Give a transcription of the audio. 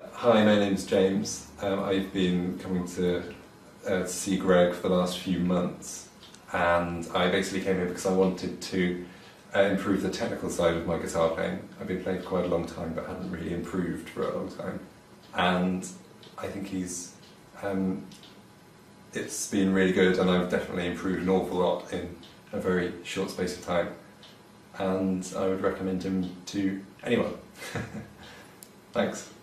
Hi, my name's James. I've been coming to see Greg for the last few months, and I basically came here because I wanted to improve the technical side of my guitar playing. I've been playing for quite a long time but hadn't really improved for a long time, and I think it's been really good, and I've definitely improved an awful lot in a very short space of time, and I would recommend him to anyone. Thanks.